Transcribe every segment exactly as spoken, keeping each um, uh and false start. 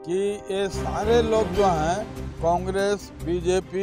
कि ये सारे लोग जो हैं कांग्रेस, बीजेपी,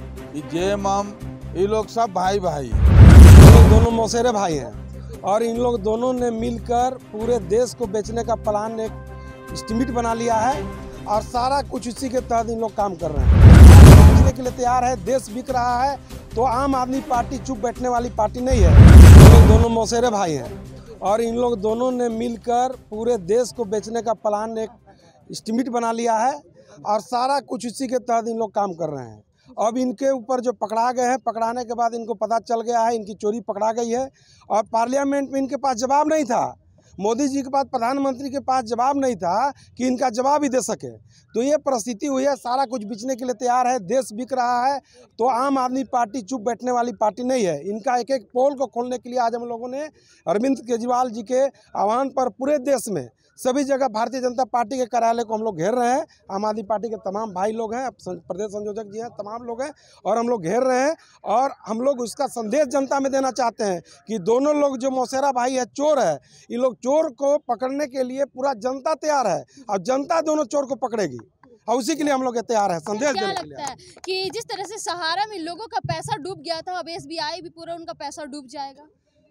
जेएमएम, ये लोग सब भाई भाई हैं। दोनों मौसेरे भाई हैं और इन लोग दोनों ने मिलकर पूरे देश को बेचने का प्लान एक एस्टीमेट बना लिया है और सारा कुछ इसी के तहत इन लोग काम कर रहे हैं। बेचने के लिए तैयार है, देश बिक रहा है तो आम आदमी पार्टी चुप बैठने वाली पार्टी नहीं है। इन लोग दोनों मौसेरे भाई हैं और इन लोग दोनों ने मिलकर पूरे देश को बेचने का प्लान एक एस्टीमेट बना लिया है और सारा कुछ इसी के तहत इन लोग काम कर रहे हैं। अब इनके ऊपर जो पकड़ा गए हैं, पकड़ाने के बाद इनको पता चल गया है इनकी चोरी पकड़ा गई है और पार्लियामेंट में इनके पास जवाब नहीं था। मोदी जी के पास, प्रधानमंत्री के पास जवाब नहीं था कि इनका जवाब ही दे सके। तो ये परिस्थिति हुई है, सारा कुछ बेचने के लिए तैयार है, देश बिक रहा है तो आम आदमी पार्टी चुप बैठने वाली पार्टी नहीं है। इनका एक एक पोल को खोलने के लिए आज हम लोगों ने अरविंद केजरीवाल जी के आह्वान पर पूरे देश में सभी जगह भारतीय जनता पार्टी के कार्यालय को हम लोग घेर रहे हैं। आम आदमी पार्टी के तमाम भाई लोग हैं, प्रदेश संयोजक जी हैं, तमाम लोग हैं और हम लोग घेर रहे हैं और हम लोग उसका संदेश जनता में देना चाहते हैं कि दोनों लोग जो मौसेरा भाई है, चोर है, ये लोग चोर को पकड़ने के लिए पूरा जनता तैयार है और जनता दोनों चोर को पकड़ेगी और उसी के लिए हम लोग तैयार है संदेश देने के लिए। क्या लगता है कि जिस तरह से सहारा में लोगों का पैसा डूब गया था, अब एसबीआई भी पूरा उनका पैसा डूब जाएगा?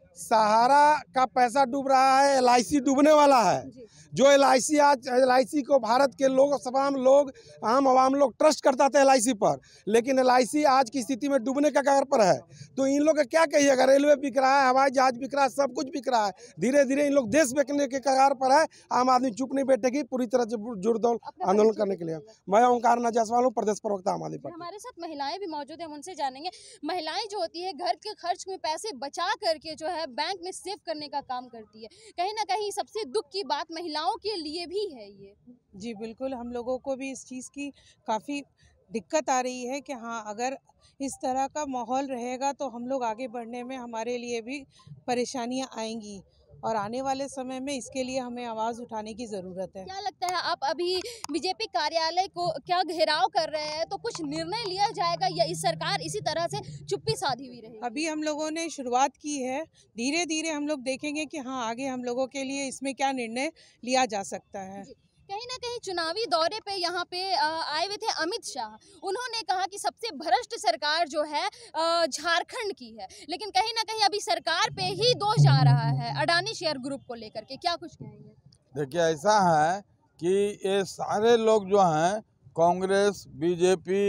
सहारा का पैसा डूब रहा है, एल आई सी डूबने वाला है। जो एल आई सी आज एल आई सी को भारत के लोग, तमाम लोग, आम आवाम लोग ट्रस्ट करता था एल आई सी पर, लेकिन एल आई सी आज की स्थिति में डूबने का कगार पर है। तो इन लोग का क्या कहिएगा, रेलवे बिक रहा है, हवाई जहाज बिक रहा है, सब कुछ बिक रहा है। धीरे धीरे इन लोग देश बिकने के कगार पर है। आम आदमी चुप नहीं बैठेगी, पूरी तरह से जुड़दौड़ आंदोलन करने के लिए। मैं ओंकार नाथ जायसवाल हूँ, प्रदेश प्रवक्ता आम आदमी पार्टी। हमारे साथ महिलाएं भी मौजूद हैं, हम उनसे जानेंगे। महिलाएं जो होती है घर के खर्च में पैसे बचा करके जो है बैंक में सेव करने का काम करती है। कहीं ना कहीं सबसे दुख की बात महिलाओं के लिए भी है ये। जी बिल्कुल, हम लोगों को भी इस चीज़ की काफ़ी दिक्कत आ रही है कि हाँ, अगर इस तरह का माहौल रहेगा तो हम लोग आगे बढ़ने में हमारे लिए भी परेशानियां आएंगी और आने वाले समय में इसके लिए हमें आवाज़ उठाने की ज़रूरत है। क्या लगता है, आप अभी बीजेपी कार्यालय को क्या घेराव कर रहे हैं, तो कुछ निर्णय लिया जाएगा या इस सरकार इसी तरह से चुप्पी साधी हुई रहेगी? अभी हम लोगों ने शुरुआत की है, धीरे धीरे हम लोग देखेंगे कि हाँ, आगे हम लोगों के लिए इसमें क्या निर्णय लिया जा सकता है। कहीं ना कहीं चुनावी दौरे पे यहाँ पे आए हुए थे अमित शाह। उन्होंने कहा कि सबसे भ्रष्ट सरकार जो है झारखंड की है, लेकिन कहीं ना कहीं अभी सरकार पे ही दोष जा रहा है अडानी शेयर ग्रुप को लेकर के। क्या कुछ कहेंगे? देखिए, ऐसा है कि ये सारे लोग जो हैं कांग्रेस, बीजेपी,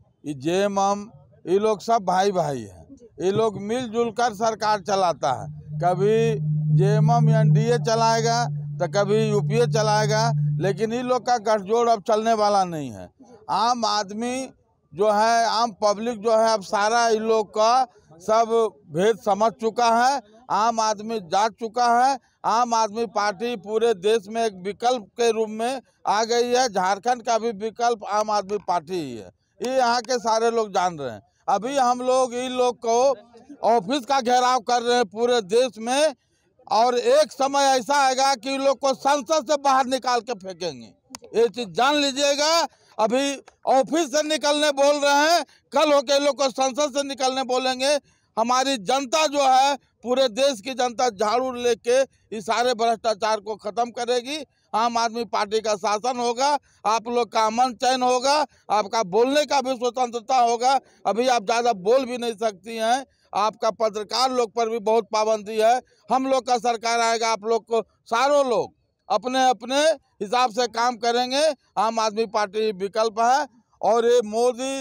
जेएमएम, ये लोग सब भाई भाई हैं। ये लोग मिलजुल कर सरकार चलाता है। कभी जेएमएम एनडीए चलाएगा तो कभी यूपीए चलाएगा, लेकिन इन लोग का गठजोड़ अब चलने वाला नहीं है। आम आदमी जो है, आम पब्लिक जो है, अब सारा इन लोग का सब भेद समझ चुका है। आम आदमी जाग चुका है। आम आदमी पार्टी पूरे देश में एक विकल्प के रूप में आ गई है। झारखंड का भी विकल्प आम आदमी पार्टी ही है, ये यहाँ के सारे लोग जान रहे हैं। अभी हम लोग इन लोग को ऑफिस का घेराव कर रहे हैं पूरे देश में और एक समय ऐसा आएगा कि इन लोग को संसद से बाहर निकाल के फेंकेंगे। ये चीज जान लीजिएगा। अभी ऑफिस से निकलने बोल रहे हैं, कल होके इन लोग को संसद से निकलने बोलेंगे। हमारी जनता जो है, पूरे देश की जनता झाड़ू लेके इस सारे भ्रष्टाचार को खत्म करेगी। आम आदमी पार्टी का शासन होगा, आप लोग का अमन चैन होगा, आपका बोलने का भी स्वतंत्रता होगा। अभी आप ज़्यादा बोल भी नहीं सकती हैं, आपका पत्रकार लोग पर भी बहुत पाबंदी है। हम लोग का सरकार आएगा, आप लोग को सारों लोग अपने अपने हिसाब से काम करेंगे। आम आदमी पार्टी विकल्प है। और ये मोदी,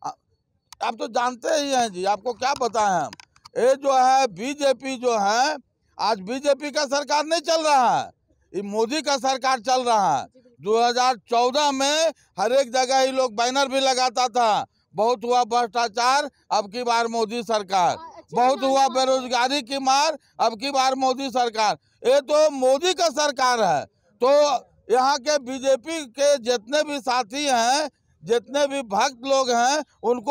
आप तो जानते ही हैं जी, आपको क्या बताएं हम। ये जो है बीजेपी जो है, आज बीजेपी का सरकार नहीं चल रहा है, ये मोदी का सरकार चल रहा है। दो हज़ार चौदह में हर एक जगह ये लोग बैनर भी लगाता था, बहुत हुआ भ्रष्टाचार, अब की बार मोदी सरकार। बहुत हुआ बेरोजगारी की मार, अब की बार मोदी सरकार। ये तो मोदी का सरकार है। तो यहाँ के बीजेपी के जितने भी साथी हैं, जितने भी भक्त लोग हैं, उनको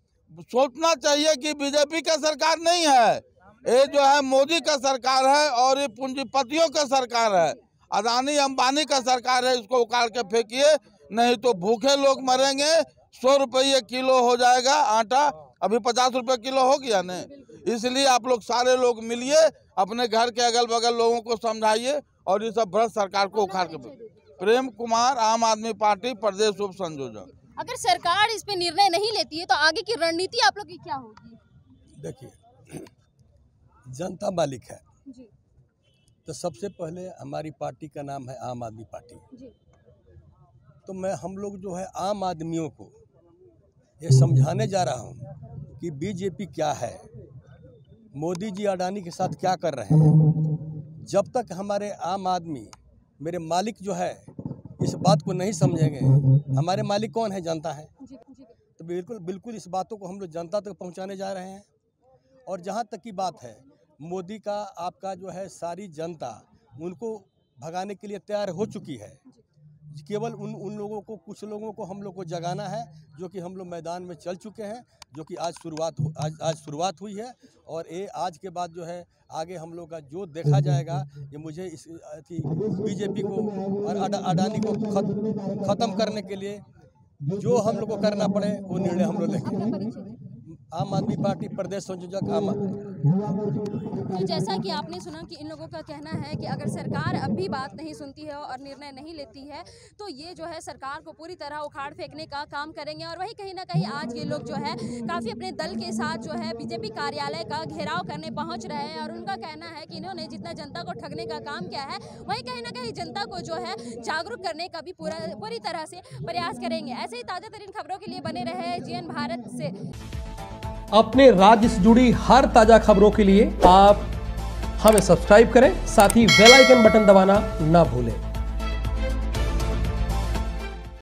सोचना चाहिए कि बीजेपी का सरकार नहीं है, ये जो है मोदी का सरकार है और ये पूंजीपतियों का सरकार है, अदानी अंबानी का सरकार है। इसको उखाड़ के फेंकिए, नहीं तो भूखे लोग मरेंगे। सौ रुपये किलो हो जाएगा आटा, अभी पचास रुपये किलो हो गया न। इसलिए आप लोग सारे लोग मिलिए, अपने घर के अगल बगल लोगों को समझाइए और ये सब भ्रष्ट सरकार को उखाड़ के प्रेम कुमार, आम आदमी पार्टी प्रदेश उप संयोजक। अगर सरकार इस पे निर्णय नहीं लेती है तो आगे की रणनीति आप लोग की क्या होगी? देखिए, जनता मालिक है जी तो सबसे पहले हमारी पार्टी का नाम है आम आदमी पार्टी। जी तो मैं हम लोग जो है आम आदमियों को ये समझाने जा रहा हूँ कि बीजेपी क्या है, मोदी जी अडानी के साथ क्या कर रहे हैं। जब तक हमारे आम आदमी, मेरे मालिक जो है, इस बात को नहीं समझेंगे, हमारे मालिक कौन है? जनता है। जी जी तो बिल्कुल बिल्कुल इस बातों को हम लोग जनता तक पहुंचाने जा रहे हैं। और जहां तक की बात है, मोदी का, आपका जो है, सारी जनता उनको भगाने के लिए तैयार हो चुकी है। केवल उन उन लोगों को, कुछ लोगों को हम लोग को जगाना है, जो कि हम लोग मैदान में चल चुके हैं, जो कि आज शुरुआत आज आज शुरुआत हुई है। और ये आज के बाद जो है आगे हम लोग का जो देखा जाएगा, ये मुझे इस अथी बीजेपी को और अडा, अडानी को खत, ख़त्म करने के लिए जो हम लोग को करना पड़े वो निर्णय हम लोग लेंगे। आम आदमी पार्टी प्रदेश संयोजक आम आदमी। तो जैसा कि आपने सुना कि इन लोगों का कहना है कि अगर सरकार अब भी बात नहीं सुनती है और निर्णय नहीं लेती है तो ये जो है सरकार को पूरी तरह उखाड़ फेंकने का काम करेंगे। और वहीं कहीं ना कहीं आज ये लोग जो है काफ़ी अपने दल के साथ जो है बीजेपी कार्यालय का घेराव करने पहुंच रहे हैं। और उनका कहना है कि इन्होंने जितना जनता को ठगने का काम किया है, वहीं कहीं ना कहीं जनता को जो है जागरूक करने का भी पूरा पूरी तरह से प्रयास करेंगे। ऐसे ही ताज़ा तरीन खबरों के लिए बने रहे जीएन भारत से। अपने राज्य से जुड़ी हर ताजा खबरों के लिए आप हमें सब्सक्राइब करें, साथ ही बेल आइकन बटन दबाना ना भूलें।